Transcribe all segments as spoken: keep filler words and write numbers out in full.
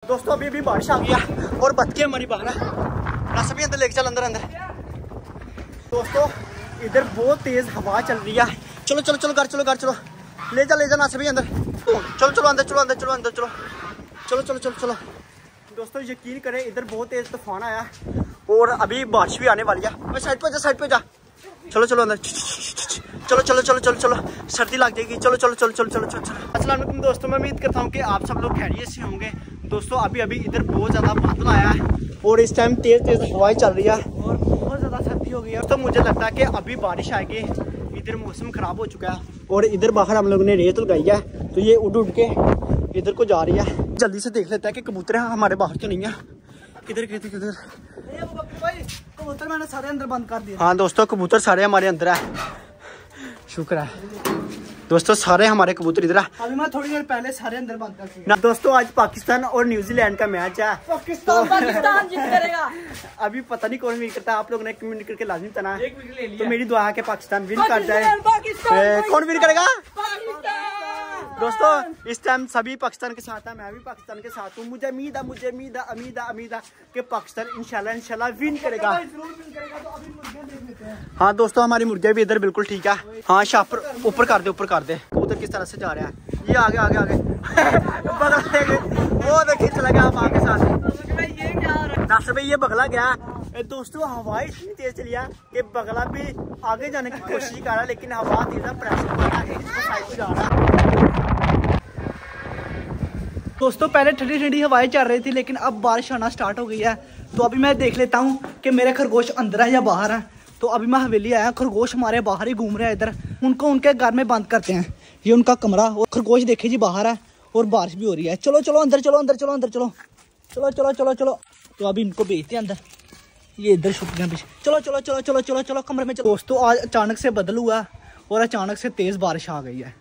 दोस्तों अभी अभी बारिश आ गई है और बतके हमारी बाहर है। रास्ते भी अंदर लेके चल, अंदर अंदर। दोस्तों इधर बहुत तेज हवा चल रही है। चलो चलो चलो घर चलो घर चलो, ले जा ले जा नासे भी अंदर। चलो चलो अंदर चलो अंदर चलो अंदर चलो चलो चलो चलो चलो। दोस्तों यकीन करें इधर बहुत तेज तूफान आया और अभी बारिश भी आने वाली है। साइड पे जा साइड पे जा। चलो चलो अंदर, चलो चलो चलो चलो चलो, सर्दी लग जाएगी। चलो चलो चलो चलो चलो चलो चलो। अस्सलाम वालेकुम दोस्तों, मैं उम्मीद करता हूँ कि आप सब लोग खैरियत से होंगे। दोस्तों अभी अभी इधर बहुत ज़्यादा बादल आया है और इस टाइम तेज़ तेज़ हवाएं चल रही है और बहुत ज़्यादा सर्दी हो गई है। तो मुझे लगता है कि अभी बारिश आएगी। इधर मौसम ख़राब हो चुका है और इधर बाहर हम लोगों ने रेत लगाई है, तो ये उड़ उड़ के इधर को जा रही है। जल्दी से देख लेता है कि कबूतर हमारे बाहर तो नहीं है। किधर किधर किधर कबूतर मैंने सारे अंदर बंद कर दिए। हाँ दोस्तों कबूतर सारे हमारे अंदर है, शुक्र है दोस्तों, सारे हमारे कबूतर इधर है। अभी मैं थोड़ी देर पहले सारे अंदर बंद कर दिए ना। दोस्तों आज पाकिस्तान और न्यूजीलैंड का मैच है। पाकिस्तान तो, पाकिस्तान जीत करेगा। अभी पता नहीं कौन विन करता है, आप लोगों ने कमेंट करके लाजमी बताना है। तो मेरी दुआ है कि पाकिस्तान विन कर जाए। कौन विन करेगा? दोस्तों इस टाइम सभी पाकिस्तान के साथ है, मैं भी पाकिस्तान के साथ हूँ। मुझे उम्मीद है मुझे उम्मीद है उम्मीद है उम्मीद है कि पाकिस्तान इंशाल्लाह इंशाल्लाह विन करेगा। हाँ दोस्तों हमारी मुर्गियाँ भी इधर बिल्कुल ठीक है। हाँ शापर ऊपर कर दे ऊपर कर दे। कबूतर किस तरह से जा रहा है, ये आगे आगे आगे वो देखिए चला गया आप आगे साथ। नासिर भाई ये बगला गया। दोस्तों हवा इतनी तेज चली है कि बगला भी आगे जाने की कोशिश कर रहा है, लेकिन हवा तेज प्रेशर पड़ रहा है, इसको साइड पे जा रहा है। दोस्तों पहले ठंडी ठंडी हवाएं चल रही थी, लेकिन अब बारिश आना स्टार्ट हो गई है। तो अभी मैं देख लेता हूँ कि मेरे खरगोश अंदर है या बाहर है। तो अभी मैं हवेली आया, खरगोश हमारे बाहर ही घूम रहे हैं इधर। उनको उनके घर में बंद करते हैं, ये उनका कमरा। और खरगोश देखे जी बाहर है और बारिश भी हो रही है। चलो चलो अंदर चलो अंदर चलो अंदर चलो चलो चलो चलो चलो। तो अभी इनको भेजते हैं अंदर, ये इधर छुप गए पीछे। चलो चलो चलो चलो चलो चलो कमरे में चलो। दोस्तों आज अचानक से बदल हुआ और अचानक से तेज बारिश आ गई है।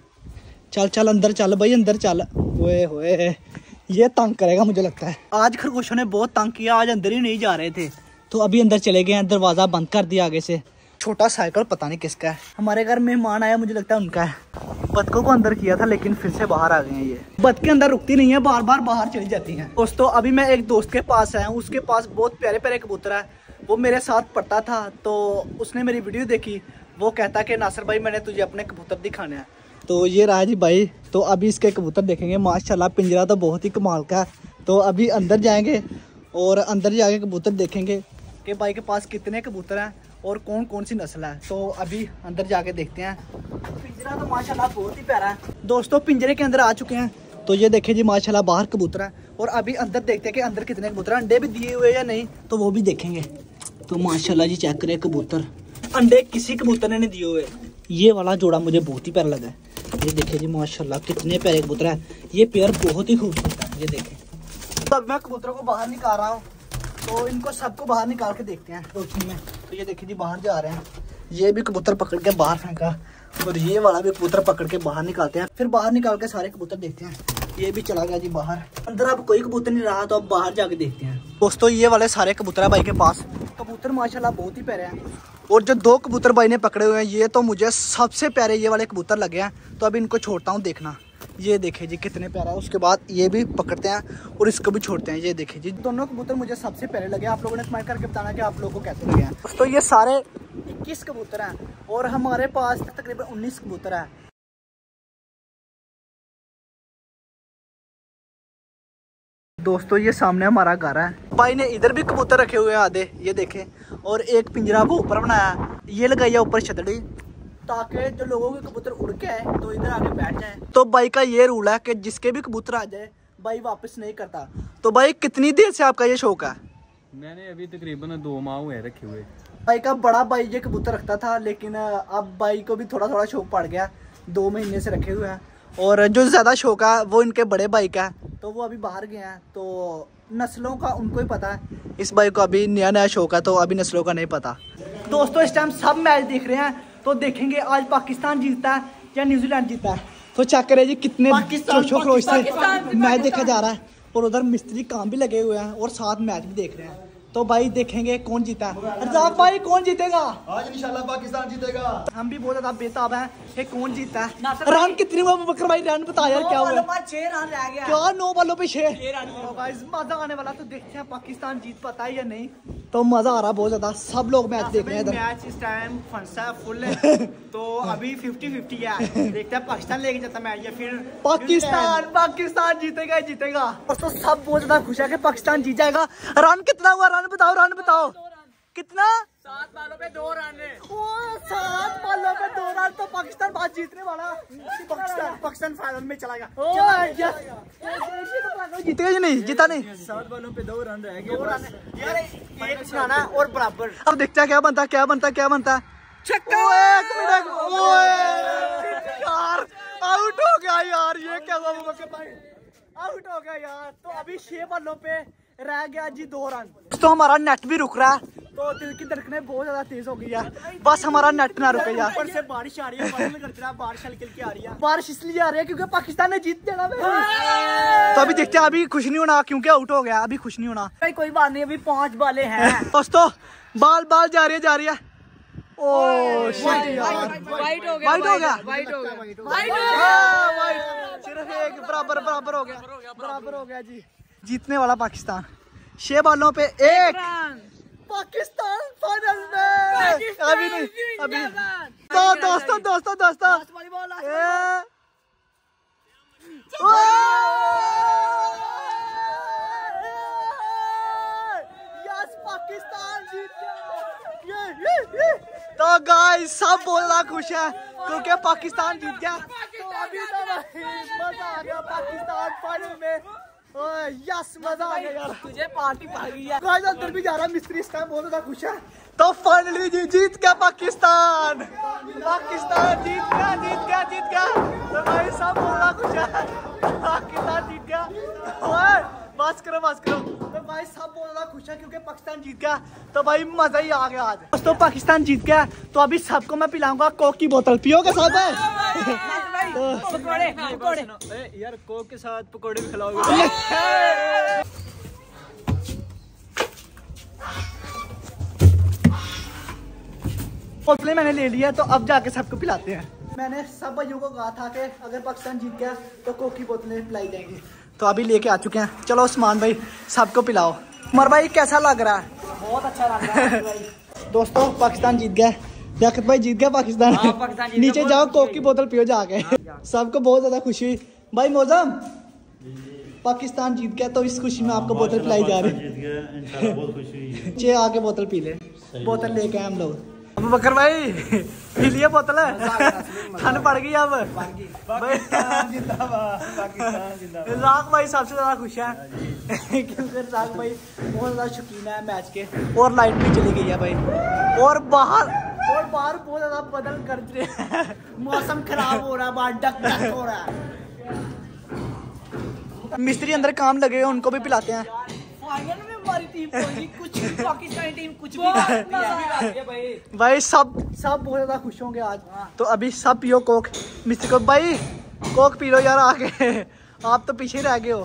चल चल अंदर चल भाई अंदर चल। ओए होए ये तंग करेगा मुझे लगता है। आज खरगोशों ने बहुत तंग किया, आज अंदर ही नहीं जा रहे थे, तो अभी अंदर चले गए हैं। दरवाजा बंद कर दिया आगे से। छोटा साइकिल पता नहीं किसका है, हमारे घर मेहमान आया मुझे लगता है उनका है। बतकों को अंदर किया था लेकिन फिर से बाहर आ गए हैं। ये बतखें अंदर रुकती नहीं है, बार बार बाहर चली जाती हैं। दोस्तों अभी मैं एक दोस्त के पास आया हूँ, उसके पास बहुत प्यारे प्यारे कबूतर है। वो मेरे साथ पढ़ता था, तो उसने मेरी वीडियो देखी। वो कहता कि नासिर भाई मैंने तुझे अपने कबूतर दिखाने हैं। तो ये रहा जी भाई, तो अभी इसके कबूतर देखेंगे। माशाल्लाह पिंजरा तो बहुत ही कमाल का है। तो अभी अंदर जाएंगे और अंदर जाके कबूतर देखेंगे कि भाई के पास कितने कबूतर हैं और कौन कौन सी नस्ल है। तो अभी अंदर जाके देखते हैं। पिंजरा तो माशाल्लाह बहुत ही प्यारा है। दोस्तों पिंजरे के अंदर आ चुके हैं। तो ये देखें जी माशाल्लाह बाहर कबूतर है और अभी अंदर देखते हैं कि अंदर कितने कबूतर हैं। अंडे भी दिए हुए या नहीं तो वो भी देखेंगे। तो माशाल्लाह जी चेक करें कबूतर, अंडे किसी कबूतर ने नहीं दिए हुए। ये वाला जोड़ा मुझे बहुत ही प्यारा लगा है। ये देखिए जी माशाल्लाह कितने प्यारे कबूतर हैं। ये पेयर बहुत ही खूबसूरत है, ये देखें। तो अब मैं कबूतरों को बाहर निकाल रहा हूँ, तो इनको सबको बाहर निकाल के देखते हैं रोशनी में। तो ये देखिए जी बाहर जा रहे हैं। ये भी कबूतर पकड़ के बाहर फेंका और ये वाला भी कबूतर पकड़ के बाहर निकालते हैं। फिर बाहर निकाल के सारे कबूतर देखते हैं। ये भी चला गया जी बाहर। अंदर अब कोई कबूतर नहीं रहा, तो अब बाहर जाके देखते हैं। दोस्तों ये वाले सारे कबूतर है भाई के पास। कबूतर माशाल्लाह बहुत ही प्यारे हैं और जो दो कबूतर भाई ने पकड़े हुए हैं ये तो मुझे सबसे प्यारे ये वाले कबूतर लगे हैं। तो अभी इनको छोड़ता हूँ, देखना। ये देखे जी कितने प्यारा है। उसके बाद ये भी पकड़ते हैं और इसको भी छोड़ते हैं। ये देखे जी दोनों कबूतर मुझे सबसे प्यारे लगे। आप लोगों ने कमेंट करके बताना कि आप लोगों को कैसे लगे हैं। तो ये सारे इक्कीस कबूतर हैं और हमारे पास तकरीबन उन्नीस कबूतर है। दोस्तों ये सामने हमारा घर है। भाई ने इधर भी कबूतर रखे हुए हैं आधे, ये देखें। और एक पिंजरा वो ऊपर बनाया, ये लगाई है ऊपर छतड़ी, ताकि जो लोगों के कबूतर उड़ के आए तो इधर आके बैठ जाए। तो भाई का ये रूल है कि जिसके भी कबूतर आ जाए भाई वापस नहीं करता। तो भाई कितनी देर से आपका ये शौक है? मैंने अभी तकरीबन दो माह हुए रखे हुए। भाई का बड़ा भाई ये कबूतर रखता था, लेकिन अब भाई को भी थोड़ा थोड़ा शौक पड़ गया। दो महीने से रखे हुए हैं। और जो ज़्यादा शौक है वो इनके बड़े भाई का है, तो वो अभी बाहर गए हैं। तो नस्लों का उनको ही पता है। इस भाई को अभी नया नया शौक है, तो अभी नस्लों का नहीं पता। दोस्तों इस टाइम सब मैच देख रहे हैं, तो देखेंगे आज पाकिस्तान जीतता है या न्यूजीलैंड जीतता है। तो चेक करें जी कितने जोशो खरोश से मैच देखा जा रहा है। और उधर मिस्त्री काम भी लगे हुए हैं और साथ मैच भी देख रहे हैं। तो भाई देखेंगे कौन जीता है। रज़ाक भाई कौन जीतेगा? आज इंशाल्लाह पाकिस्तान जीतेगा। हम भी बहुत ज्यादा बेताब हैं कि कौन जीता है। रन कितने हुआ बकर भाई? रन बता यार क्या हुआ? छह रन रह गया। क्या नौ बॉलों पे छह? तो भाई मजा आने वाला, तो देखते हैं पाकिस्तान जीत पाता है या नहीं। तो मजा आ रहा बहुत ज्यादा, सब लोग मैच देख रहे हैं इधर। मैच इस टाइम फंसा फुल है तो अभी फिफ्टी फिफ्टी है। देखते हैं पाकिस्तान लेके जाता मैच या फिर पाकिस्तान पाकिस्तान जीतेगा जीतेगा। दोस्तों सब बहुत ज्यादा खुश है कि पाकिस्तान जीत जाएगा। रन कितना हुआ? रन बताओ, रन बताओ कितना? सात बालों पे दो रन है। ओ, सात बॉलों पे दो रन, तो पाकिस्तान बात जीतने वाला। पाकिस्तान पाकिस्तान फाइनल में चला गया। जीतेगा या नहीं? जीता नहीं। सात बालों पे दो रन रह गए। दो रन यार, एक बनाना और बराबर। अब देखते हैं क्या बनता है, क्या बनता है, क्या बनता है। छक्का! एक मिनट, ओए यार आउट हो गया यार। ये क्या हुआ बकर भाई? आउट हो गया यार। तो अभी छह बॉलों पे रह गया जी दो रन। तो हमारा नेट भी रुक रहा है, तो दिल की धड़कनें बहुत ज्यादा तेज हो गई है। बस हमारा नेट ना रुके यार। ऊपर से बारिश आ रही है, बादल गरज रहा है, बारिश हल्की हल्की आ रही है। बारिश इसलिए आ रही है क्योंकि पाकिस्तान ने जीत जाना है। तो अभी देखते हैं, अभी खुश नहीं होना क्योंकि आउट हो गया। अभी खुश नहीं होना। भाई कोई बात नहीं, अभी पांच बाले हैं। दोस्तों बाल बाल जा रही है, जा रही है। ओह शिट यार, वाइट हो गया, वाइट हो गया, वाइट हो गया, वाइट हाँ, वाइट। सिर्फ एक बराबर बराबर हो गया, बराबर हो गया जी। जीतने वाला पाकिस्तान, छह बालों पे एक। पाकिस्तान फाइनल में। अभी नहीं, अभी तो दोस्तों दोस्तों दोस्तों ए- ओ! यस पाकिस्तान जीत गया। ये, ये, ये। तो गाइस सब बहुत ज्यादा खुश है क्योंकि पाकिस्तान जीत गया। तो अभी तो मजा आ गया पाकिस्तान फाइनल में। ओए यस मजा आ गया यार। तुझे पार्टी पा गई है। गाइस अंदर भी जा रहा है मिस्त्री, इस टाइम बहुत ज्यादा खुश है। तो फाइनली जी जीत गया पाकिस्तान। पाकिस्तान जीत गया, जीत गया, जीत गया। तो भाई सब बहुत ज्यादा खुश है, पाकिस्तान जीत गया। ओए बस करो, बस करो। तो भाई सब बहुत ज्यादा खुश है क्योंकि पाकिस्तान जीत गया। तो भाई मजा ही आ गया आज। दोस्तों पाकिस्तान जीत गया, तो अभी सबको मैं पिलाऊंगा कोक की बोतल। पियोगे साथ में? पकोड़े पकोड़े यार कोक के साथ पकौड़े भी खिलाओगे? बोतलें मैंने ले लिया, तो अब जाके सबको पिलाते हैं। मैंने सब भाइयों को कहा था कि अगर पाकिस्तान जीत गया तो कोक की बोतलें पिलाई जाएंगी, तो अभी लेके आ चुके हैं। चलो उस्मान भाई सबको पिलाओ। उमर भाई कैसा लग रहा है? बहुत अच्छा लग रहा है भाई। दोस्तों पाकिस्तान जीत गया, याकत भाई जीत गया पाकिस्तान। हाँ, पाकिस्तान जीत गया, नीचे बहुत जाओ खुशी कोक की बोतल पियो जाके। सबको बहुत ज्यादा खुशी हुई। भाई मौजम पाकिस्तान जीत गया, तो इस खुशी में आपको बोतल पिलाई जा रही है। नीचे आके बोतल पी ले, बोतल लेके आए हम लोग। अब बकर भाई पी लिए बोतल है, ठंड पड़ गई अब। राग भाई सबसे ज्यादा खुश है क्योंकि राग भाई बहुत ज्यादा शौकीन है मैच के। और लाइट भी चली गई है भाई, और बाहर और बाहर बहुत ज्यादा बदल कर रहे हैं। मौसम खराब हो रहा है, बाहर डक डक हो रहा है। मिस्त्री अंदर काम लगे हुए, उनको भी पिलाते हैं। फाइनल में हमारी टीम पहुंची, कुछ पाकिस्तानी टीम कुछ भी करती है भाई। भाई सब सब बहुत ज्यादा खुश होंगे आज। तो अभी सब पियो कोक। मिस्त्री को भाई कोक पी लो यार आगे, आप तो पीछे रह गए हो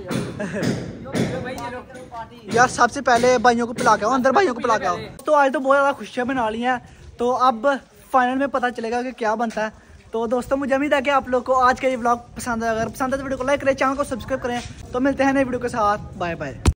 यार। सबसे पहले भाइयों को पिला के आओ, अंदर भाइयों को पिला के आओ। तो आज तो बहुत ज्यादा खुशियां बना ली हैं, तो अब फाइनल में पता चलेगा कि क्या बनता है। तो दोस्तों मुझे उम्मीद है कि आप लोग को आज का ये व्लॉग पसंद आया। अगर पसंद है तो वीडियो को लाइक करें, चैनल को सब्सक्राइब करें। तो मिलते हैं नए वीडियो के साथ, बाय बाय।